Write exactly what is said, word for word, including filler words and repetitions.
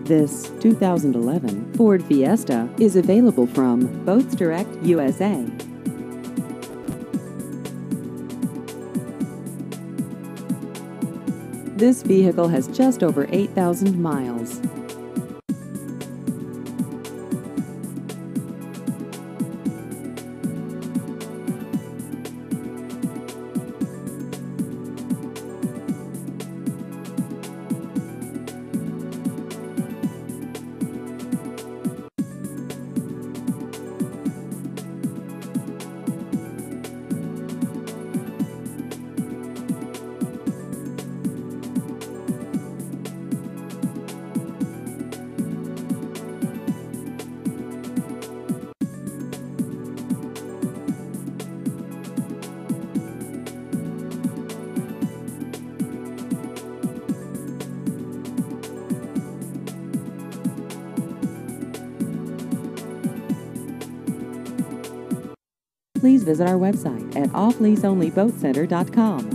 This two thousand eleven Ford Fiesta is available from Boats Direct U S A. This vehicle has just over eight thousand miles. Please visit our website at off lease only boat center dot com.